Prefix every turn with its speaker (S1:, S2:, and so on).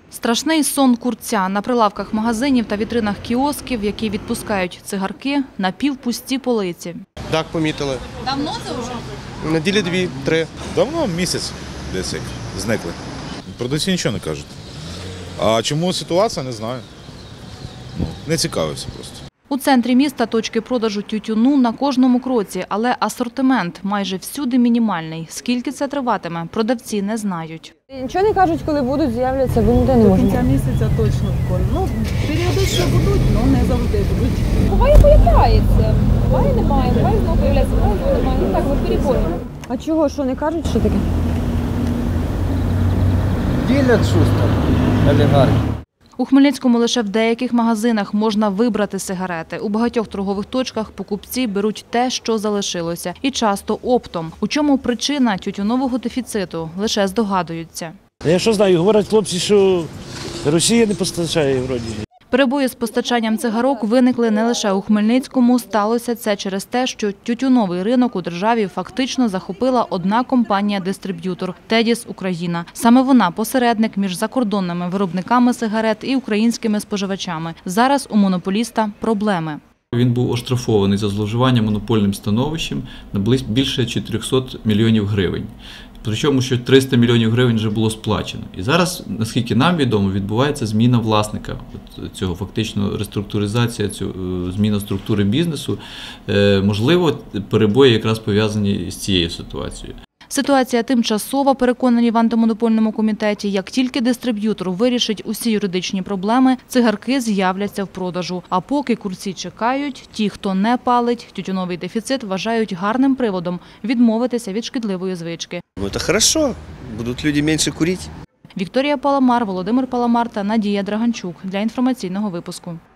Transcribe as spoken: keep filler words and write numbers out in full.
S1: Страшний сон курця. На прилавках магазинів та вітринах кіосків, які відпускають цигарки, напівпусті полиці.
S2: Так, помітили.
S1: Давно це вже?
S2: Неділі дві-три.
S3: Давно, місяць десь як зникли. Продавці нічого не кажуть. А чому ситуація, не знаю. Ну, не цікавився просто.
S1: У центрі міста точки продажу тютюну на кожному кроці, але асортимент майже всюди мінімальний. Скільки це триватиме, продавці не знають.
S4: Нічого не кажуть, коли будуть, з'являться, бо ніде не
S5: До
S4: можна.
S5: кінця місяця точно ніколи. Ну, періодично будуть, але не завжди будуть.
S4: Буває, появляється, буває немає, буває знову появляється, буває знову немає. Ну так, от перебої. А чого, що не кажуть, що таке?
S6: Ділять щось там, олігархи.
S1: У Хмельницькому лише в деяких магазинах можна вибрати сигарети. У багатьох торгових точках покупці беруть те, що залишилося. І часто оптом. У чому причина тютюнового дефіциту? Лише здогадуються.
S7: Я що знаю, говорять хлопці, що Росія не постачає вроді.
S1: Перебої з постачанням цигарок виникли не лише у Хмельницькому. Сталося це через те, що тютюновий ринок у державі фактично захопила одна компанія-дистриб'ютор – «Тедіс Україна». Саме вона – посередник між закордонними виробниками сигарет і українськими споживачами. Зараз у монополіста проблеми.
S8: Він був оштрафований за зловживання монопольним становищем на більше чотирьохсот мільйонів гривень. Причому, що триста мільйонів гривень вже було сплачено. І зараз, наскільки нам відомо, відбувається зміна власника цього, фактично реструктуризація, цього, зміна структури бізнесу. Можливо, перебої якраз пов'язані з цією ситуацією.
S1: Ситуація тимчасова, переконані в антимонопольному комітеті. Як тільки дистриб'ютор вирішить усі юридичні проблеми, цигарки з'являться в продажу. А поки курці чекають, ті, хто не палить, тютюновий дефіцит вважають гарним приводом відмовитися від шкідливої звички.
S9: Ну, це хорошо. Будуть люди менше курити.
S1: Вікторія Паламар, Володимир Паламар та Надія Драганчук для інформаційного випуску.